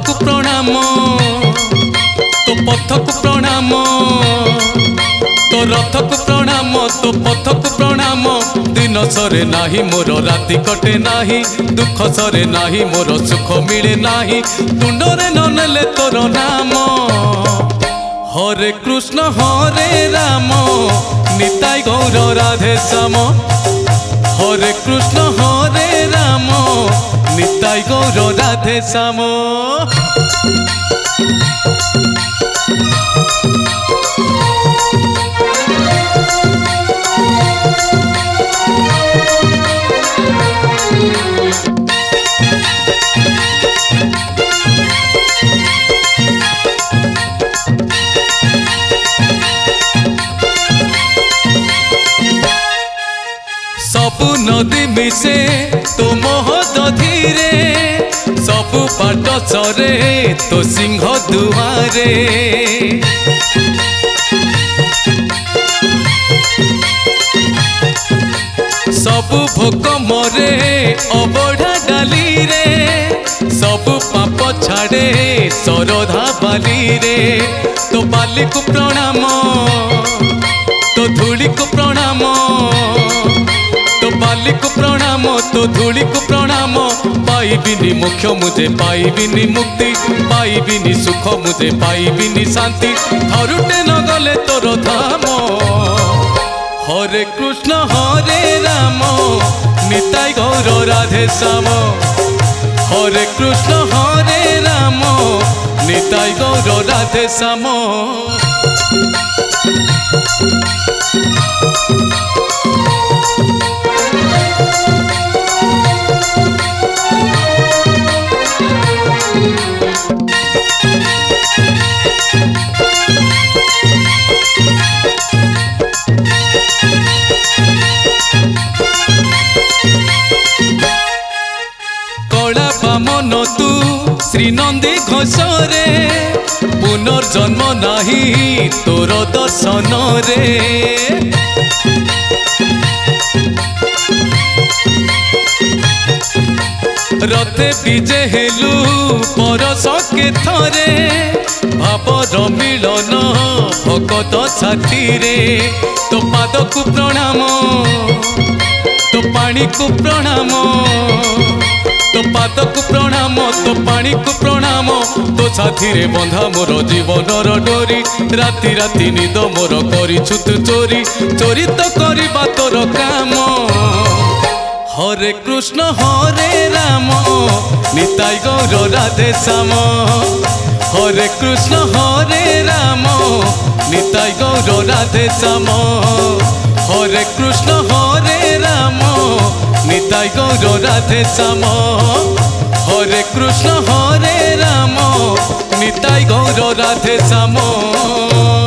को प्रणाम तो पथ को प्रणाम तो रथ को प्रणाम तो पथ को प्रणाम दिन सरे नाही मोर राति कटे नाही दुख सरे नाही मोर सुख मिले नाही तुंडरे न नेले तोर नाम हरे कृष्ण हरे राम निताई गौर राधे श्याम हरे कृष्ण हरे राम निताई गौर राधे श्याम सबु नदी मिसे तो मोहदधीरे सबु पाट चरे तो सिंह दुआरे सबु भोक मरे अबढ़ा डाली रे सबु पाप छाड़े सरधा बाली रे तो बाली को प्रणाम तो धूली को प्रणाम तो बाली को प्रणाम तो धूली को प्रणाम पाइबिनी मोक्ष मुझे पाइबिनी मुक्ति पाइबिनी सुख मुझे पाइबिनी शांति हरुटे न गले तोर धाम हरे कृष्ण हरे राम निताई गौर राधे श्याम हरे कृष्ण हरे राम निताई गौर राधे श्याम मन तू श्री नंदी घोषरे पुनर्जन्म नाही तोर दर्शन रे रथे विजे हेलु परस के थरे भावर मिलन भगत छाती रे तो पाद को प्रणाम तो पानी को प्रणाम तो पाद को प्रणाम तो पानी को प्रणाम तो साथी रे बंधा मोर जीवनर डोरी राति राति निद मोर करिछु तू चोरी चोरी तो करिबा तोर काम हरे कृष्ण हरे राम निताई गौर राधे श्याम हरे कृष्ण हरे राम निताई गौर राधे श्याम हरे कृष्ण हरे राम निताई गौर राधे श्याम हरे कृष्ण हरे राम निताई गौर राधे श्याम।